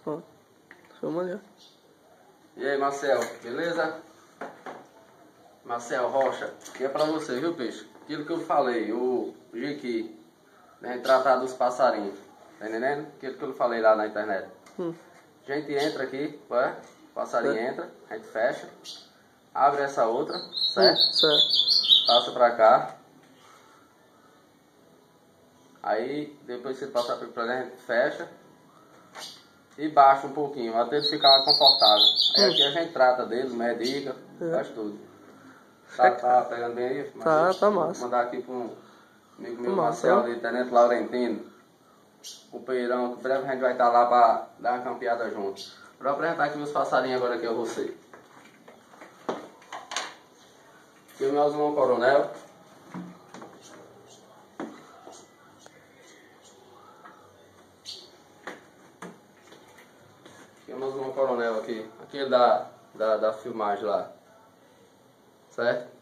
Ó, filma ali, ó. E aí, Marcel, beleza? Marcel Rocha, que é pra você, viu, peixe? Aquilo que eu falei, o Jiqui, né, tratar dos passarinhos, tá entendendo? Aquilo que eu falei lá na internet. A gente entra aqui, ué, o passarinho entra, a gente fecha, abre essa outra, certo? Certo. Passa pra cá. Aí, depois que ele passar pra lá, a gente fecha e baixa um pouquinho, até ele ficar confortável. Aí aqui a gente trata dele, medica, faz tudo. Tá pegando bem aí? Tá massa. Vou mandar aqui para um amigo meu, Massa, Marcel, ó. de Tenente Laurentino, o Peirão, que breve a gente vai estar lá para dar uma campeada junto. Vou apresentar aqui meus passarinhos agora aqui a você. Aqui o meu irmão Coronel. Aqui o meu irmão Coronel aqui, aquele da filmagem lá, certo?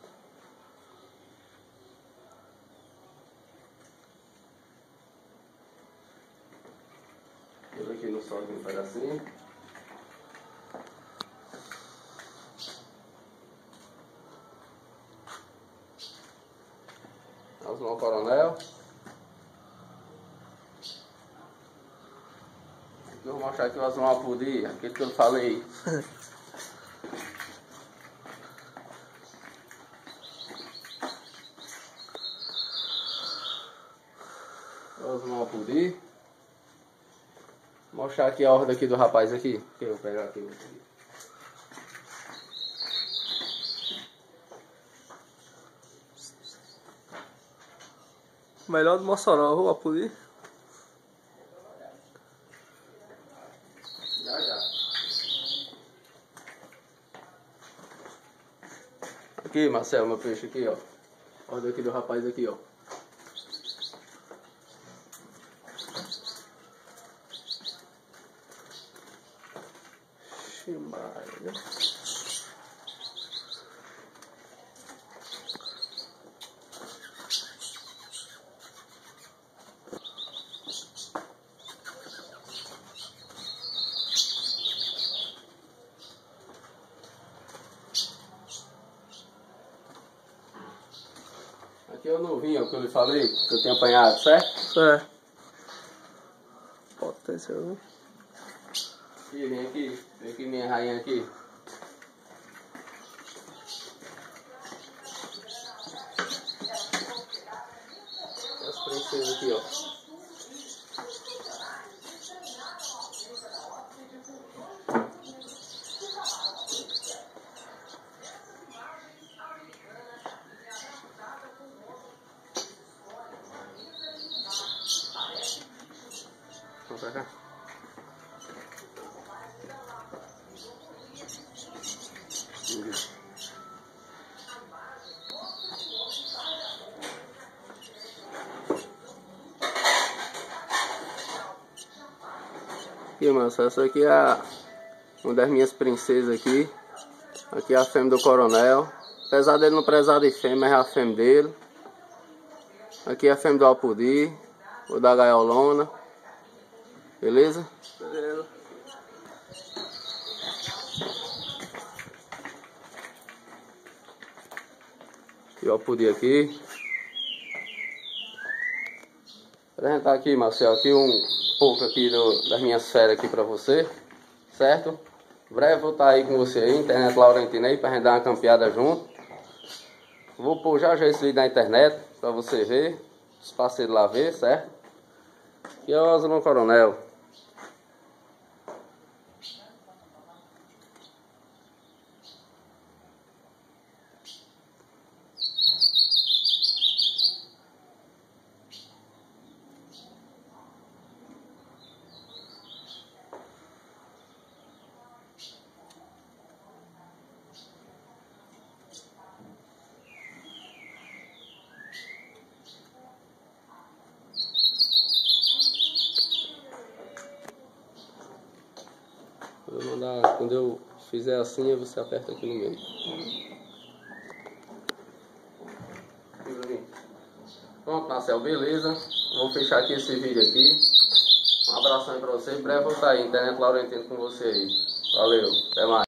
Ele aqui no sol um pedacinho. Osmão Coronel. Aqui eu vou mostrar aqui o Osmão Apudi, aquele que eu falei. Osmão Apudi. Vou mostrar aqui a ordem aqui do rapaz aqui. Que eu vou pegar aqui. Melhor do Mossoró, o Apudi. Já. Aqui, Marcel, meu peixe aqui, ó. Ordem aqui do rapaz aqui, ó. Maria. Aqui é o novinho, ó, que eu lhe falei, que eu tinha apanhado, certo? É. Potência, viu? Aqui, vem aqui minha rainha aqui. As princesas aqui, ó. Vamos pra cá. Aqui, mano, essa aqui é uma das minhas princesas aqui. Aqui é a fêmea do Coronel. Apesar dele não prezar de fêmea, mas é a fêmea dele. Aqui é a fêmea do Apudi, ou da Gaiolona. Beleza? Beleza. E o Apudi aqui. Vou apresentar aqui, Marcel, aqui um pouco aqui das minhas férias aqui pra você, certo? Breve vou estar aí com você aí, internet Laurentino aí, pra gente dar uma campeada junto. Vou pôr já esse vídeo na internet, pra você ver, os parceiros lá ver, certo? E é o Osmão Coronel. Vou mandar, quando eu fizer assim, você aperta aqui no meio. Pronto, Marcel, beleza. Vou fechar aqui esse vídeo aqui. Um abraço. satisfação aí pra você. Em breve eu vou estar aí, Internet Laurentino com você aí. Valeu, até mais.